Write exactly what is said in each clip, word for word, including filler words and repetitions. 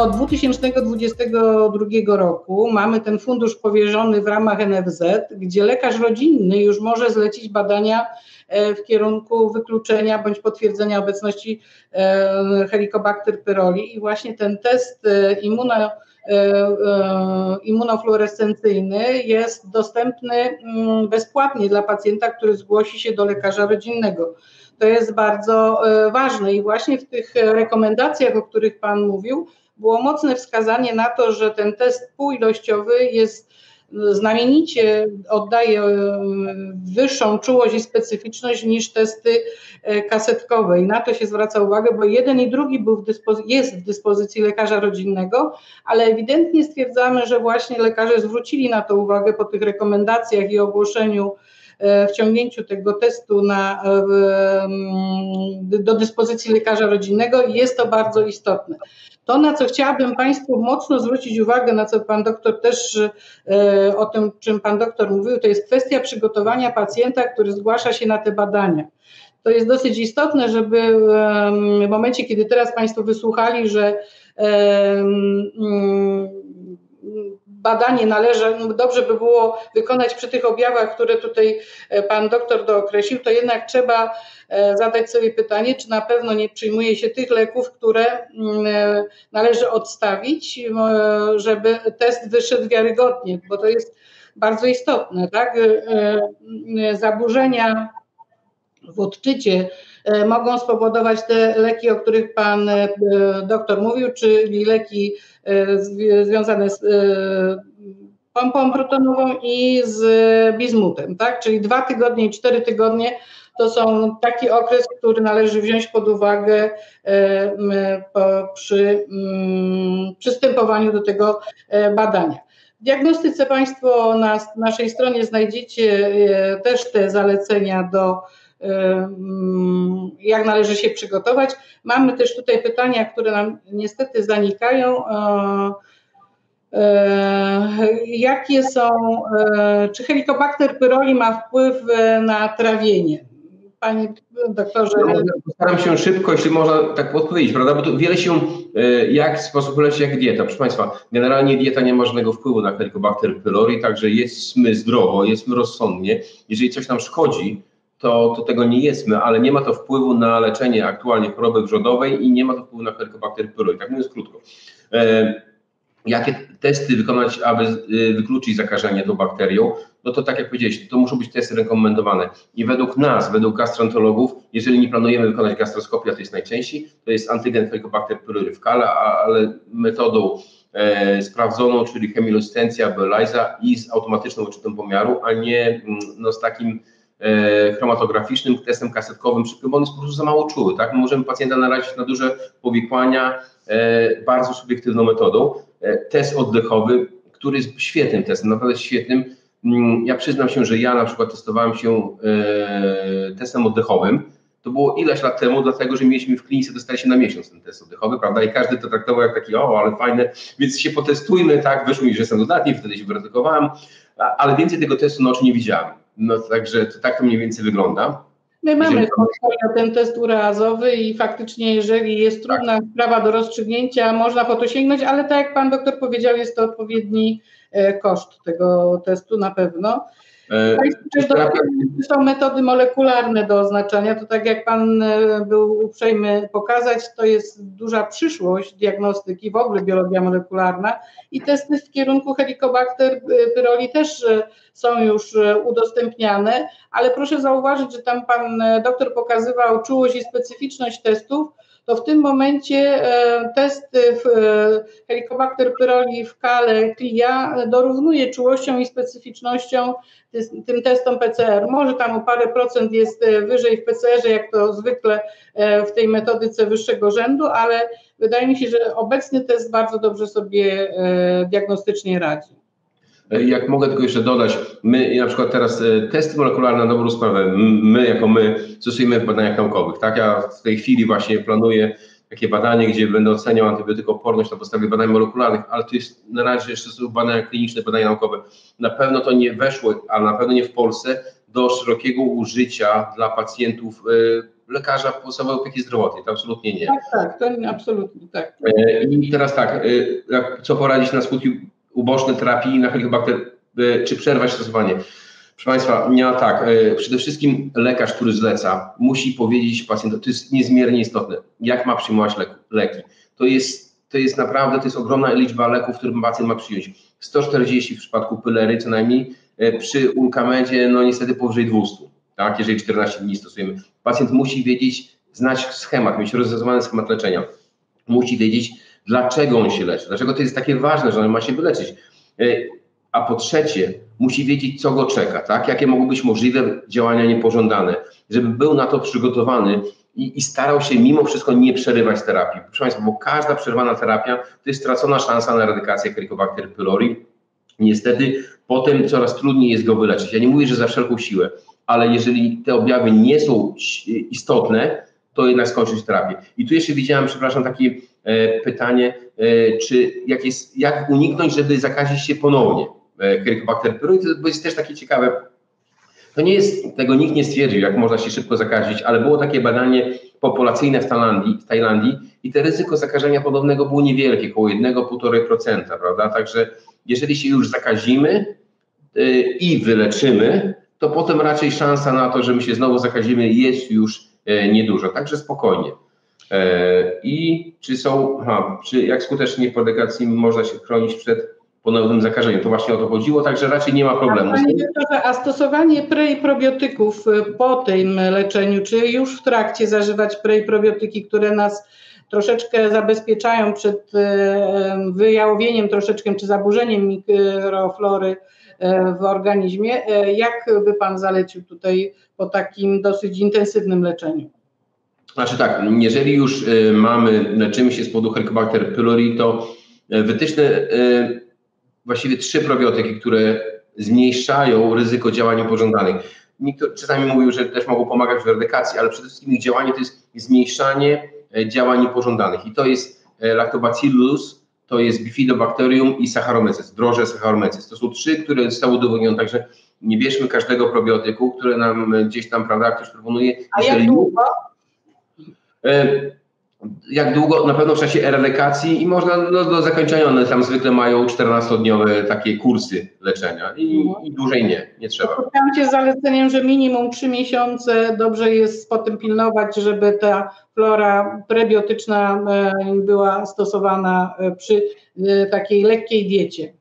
od dwa tysiące dwudziestego drugiego roku mamy ten fundusz powierzony w ramach N F Z, gdzie lekarz rodzinny już może zlecić badania w kierunku wykluczenia bądź potwierdzenia obecności Helicobacter pylori i właśnie ten test immuno, immunofluorescencyjny jest dostępny bezpłatnie dla pacjenta, który zgłosi się do lekarza rodzinnego. To jest bardzo ważne i właśnie w tych rekomendacjach, o których Pan mówił, było mocne wskazanie na to, że ten test półilościowy jest znamienicie, oddaje wyższą czułość i specyficzność niż testy kasetkowe i na to się zwraca uwagę, bo jeden i drugi był w jest w dyspozycji lekarza rodzinnego, ale ewidentnie stwierdzamy, że właśnie lekarze zwrócili na to uwagę po tych rekomendacjach i ogłoszeniu wciągnięciu tego testu na, do dyspozycji lekarza rodzinnego i jest to bardzo istotne. To, na co chciałabym Państwu mocno zwrócić uwagę, na co Pan doktor też, o tym, czym Pan doktor mówił, to jest kwestia przygotowania pacjenta, który zgłasza się na te badania. To jest dosyć istotne, żeby w momencie, kiedy teraz Państwo wysłuchali, że badanie należy, dobrze by było wykonać przy tych objawach, które tutaj Pan doktor dookreślił, to jednak trzeba zadać sobie pytanie, czy na pewno nie przyjmuje się tych leków, które należy odstawić, żeby test wyszedł wiarygodnie, bo to jest bardzo istotne, tak? Zaburzenia w odczycie mogą spowodować te leki, o których Pan doktor mówił, czyli leki związane z pompą protonową i z bizmutem, tak? Czyli dwa tygodnie i cztery tygodnie to są taki okres, który należy wziąć pod uwagę przy przystępowaniu do tego badania. W diagnostyce Państwo na naszej stronie znajdziecie też te zalecenia do jak należy się przygotować. Mamy też tutaj pytania, które nam niestety zanikają. Jakie są, czy Helicobacter pylori ma wpływ na trawienie? Panie doktorze. No, postaram się szybko, jeśli można tak odpowiedzieć, prawda? Bo tu wiele się, jak sposób leczy, jak dieta. Proszę Państwa, generalnie dieta nie ma żadnego wpływu na Helicobacter pylori, także jedzmy zdrowo, jedzmy rozsądnie. Jeżeli coś nam szkodzi, to, to tego nie jedzmy, ale nie ma to wpływu na leczenie aktualnie choroby wrzodowej i nie ma to wpływu na Helicobacter pylori. Tak mówiąc krótko. E, jakie testy wykonać, aby wykluczyć zakażenie tą bakterią? No to tak jak powiedzieliście, to muszą być testy rekomendowane. I według nas, według gastroenterologów, jeżeli nie planujemy wykonać gastroskopii, a to jest najczęściej, to jest antygen Helicobacter pylori w kale, ale metodą e, sprawdzoną, czyli chemiluminescencja albo ELISA i z automatyczną odczytem pomiaru, a nie no, z takim e, chromatograficznym testem kasetkowym, bo on jest po prostu za mało czuły. Tak? My możemy pacjenta narazić na duże powikłania e, bardzo subiektywną metodą. E, test oddechowy, który jest świetnym testem, naprawdę świetnym. Ja przyznam się, że ja na przykład testowałem się e, testem oddechowym. To było ileś lat temu, dlatego że mieliśmy w klinice, dostaliśmy na miesiąc ten test oddechowy, prawda? I każdy to traktował jak taki, o, ale fajne, więc się potestujmy, tak? Wyszło mi, że jestem dodatni, wtedy się wyredukowałem, ale więcej tego testu na oczy nie widziałem. No także to tak to mniej więcej wygląda. My mamy ten test ureazowy i faktycznie, jeżeli jest trudna tak. sprawa do rozstrzygnięcia, można po to sięgnąć, ale tak jak Pan doktor powiedział, jest to odpowiedni koszt tego testu na pewno. Też są metody molekularne do oznaczania, to tak jak Pan był uprzejmy pokazać, to jest duża przyszłość diagnostyki, w ogóle biologia molekularna i testy w kierunku Helicobacter pylori też są już udostępniane, ale proszę zauważyć, że tam Pan doktor pokazywał czułość i specyficzność testów, to w tym momencie testy w Helicobacter pylori w kale CLIA dorównuje czułością i specyficznością tym testom P C R. Może tam o parę procent jest wyżej w P C R-ze, jak to zwykle w tej metodyce wyższego rzędu, ale wydaje mi się, że obecny test bardzo dobrze sobie diagnostycznie radzi. Jak mogę tylko jeszcze dodać, my na przykład teraz testy molekularne na dobrą sprawę, my jako my stosujemy w badaniach naukowych, tak? Ja w tej chwili właśnie planuję takie badanie, gdzie będę oceniał antybiotykoporność na podstawie badań molekularnych, ale to jest na razie jeszcze są badania kliniczne, badania naukowe. Na pewno to nie weszło, a na pewno nie w Polsce, do szerokiego użycia dla pacjentów lekarza podstawowej opieki zdrowotnej, to absolutnie nie. Tak, tak, to nie, absolutnie tak. I teraz tak, co poradzić na skutki uboczne terapii na Helicobacter, czy przerwać stosowanie? Proszę Państwa, nie tak. Przede wszystkim lekarz, który zleca, musi powiedzieć pacjentowi, to jest niezmiernie istotne, jak ma przyjmować leki. To jest, to jest naprawdę, to jest ogromna liczba leków, które pacjent ma przyjąć. sto czterdzieści w przypadku pylery co najmniej, przy ulkamendzie no niestety powyżej dwieście, tak, jeżeli czternaście dni stosujemy. Pacjent musi wiedzieć, znać schemat, mieć rozwiązany schemat leczenia. Musi wiedzieć, dlaczego on się leczy, dlaczego to jest takie ważne, że on ma się wyleczyć. A po trzecie, musi wiedzieć, co go czeka, tak? Jakie mogą być możliwe działania niepożądane, żeby był na to przygotowany i, i starał się mimo wszystko nie przerywać terapii. Proszę Państwa, bo każda przerwana terapia to jest stracona szansa na eradykację Helicobacter pylori. Niestety potem coraz trudniej jest go wyleczyć. Ja nie mówię, że za wszelką siłę, ale jeżeli te objawy nie są istotne, to jednak skończyć terapię. I tu jeszcze widziałem, przepraszam, takie e, pytanie, e, czy jak, jest, jak uniknąć, żeby zakazić się ponownie e, Helicobacter pylori, to jest też takie ciekawe. To nie jest, tego nikt nie stwierdził, jak można się szybko zakazić, ale było takie badanie populacyjne w Tajlandii, w Tajlandii i to ryzyko zakażenia ponownego było niewielkie, około jeden do półtora procent, prawda? Także jeżeli się już zakazimy e, i wyleczymy, to potem raczej szansa na to, że my się znowu zakazimy, jest już niedużo, także spokojnie. I czy są, aha, czy jak skutecznie po eradykcji można się chronić przed ponownym zakażeniem? To właśnie o to chodziło, także raczej nie ma problemu. Panie doktorze, a stosowanie pre i probiotyków po tym leczeniu, czy już w trakcie zażywać pre i probiotyki, które nas troszeczkę zabezpieczają przed wyjałowieniem troszeczkę, czy zaburzeniem mikroflory w organizmie, jak by Pan zalecił tutaj po takim dosyć intensywnym leczeniu? Znaczy tak, jeżeli już mamy, leczymy się z powodu Helicobacter pylori, to wytyczne właściwie trzy probiotyki, które zmniejszają ryzyko działań niepożądanych. Niektórzy czasami mówią, że też mogą pomagać w eradykacji, ale przede wszystkim ich działanie to jest zmniejszanie działań niepożądanych i to jest Lactobacillus, to jest Bifidobacterium i Saccharomyces, drożdże Saccharomyces. To są trzy, które zostały udowodnione, także nie bierzmy każdego probiotyku, które nam gdzieś tam, prawda, ktoś proponuje. A jak długo? Jak długo? Na pewno w czasie eradykacji i można no, do zakończenia, one tam zwykle mają czternastodniowe takie kursy leczenia i, no. i dłużej nie, nie trzeba. Spotkałam się z zaleceniem, że minimum trzy miesiące dobrze jest potem pilnować, żeby ta flora prebiotyczna była stosowana przy takiej lekkiej diecie.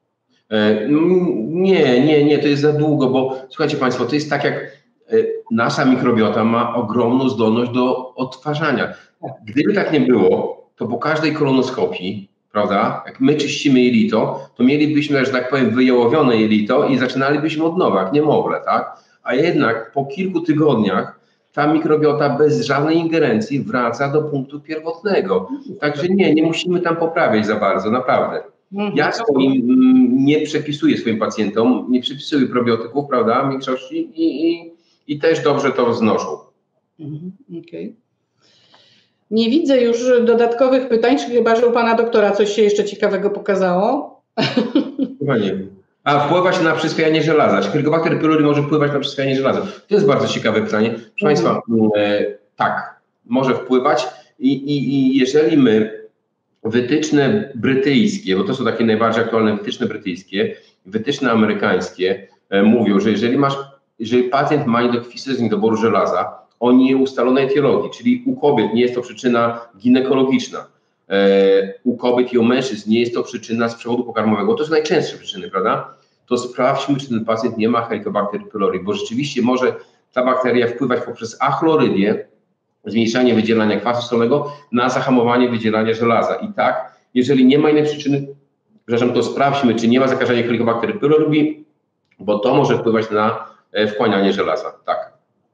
Nie, nie, nie, to jest za długo, bo słuchajcie Państwo, to jest tak jak nasza mikrobiota ma ogromną zdolność do odtwarzania. Gdyby tak nie było, to po każdej kolonoskopii, prawda, jak my czyścimy jelito, to mielibyśmy, że tak powiem, wyjałowione jelito i zaczynalibyśmy od nowa, jak niemowlę, tak? A jednak po kilku tygodniach ta mikrobiota bez żadnej ingerencji wraca do punktu pierwotnego. Także nie, nie musimy tam poprawiać za bardzo, naprawdę. Ja swoim nie przepisuję swoim pacjentom, nie przepisuję probiotyków, prawda, w większości i, i, i też dobrze to znoszą. Okej. Okay. Nie widzę już dodatkowych pytań, czy chyba, że u Pana doktora coś się jeszcze ciekawego pokazało? Chyba nie. A wpływać na przyswajanie żelaza. Czy Helicobacter pylori może wpływać na przyswajanie żelaza? To jest bardzo ciekawe pytanie. Proszę mhm. Państwa, e, tak, może wpływać i, i, i jeżeli my wytyczne brytyjskie, bo to są takie najbardziej aktualne wytyczne brytyjskie, wytyczne amerykańskie e, mówią, że jeżeli masz, jeżeli pacjent ma niedokwizę z niedoboru żelaza o nieustalonej etiologii, czyli u kobiet nie jest to przyczyna ginekologiczna, e, u kobiet i u mężczyzn nie jest to przyczyna z przewodu pokarmowego, to są najczęstsze przyczyny, prawda? To sprawdźmy, czy ten pacjent nie ma Helicobacter pylori, bo rzeczywiście może ta bakteria wpływać poprzez achlorydię, zmniejszanie wydzielania kwasu solnego na zahamowanie wydzielania żelaza. I tak, jeżeli nie ma innej przyczyny, przepraszam, to sprawdźmy, czy nie ma zakażenia Helicobacter pylori, bo to może wpływać na wchłanianie żelaza. Tak.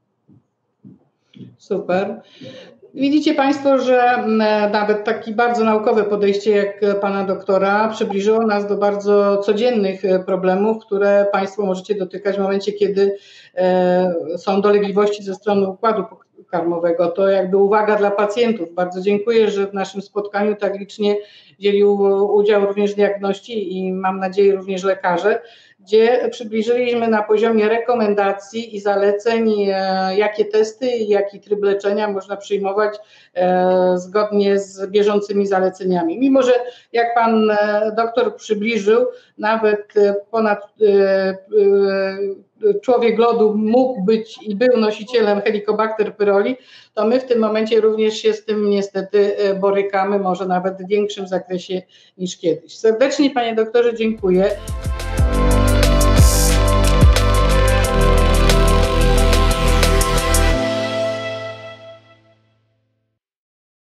Super. Widzicie Państwo, że nawet takie bardzo naukowe podejście jak Pana doktora przybliżyło nas do bardzo codziennych problemów, które Państwo możecie dotykać w momencie, kiedy są dolegliwości ze strony układu karmowego. To jakby uwaga dla pacjentów. Bardzo dziękuję, że w naszym spotkaniu tak licznie wzięli udział również diagności i mam nadzieję również lekarze, gdzie przybliżyliśmy na poziomie rekomendacji i zaleceń, jakie testy i jaki tryb leczenia można przyjmować zgodnie z bieżącymi zaleceniami. Mimo że, jak pan doktor przybliżył, nawet ponad człowiek lodu mógł być i był nosicielem Helicobacter pylori, to my w tym momencie również się z tym niestety borykamy, może nawet w większym zakresie niż kiedyś. Serdecznie, panie doktorze, dziękuję.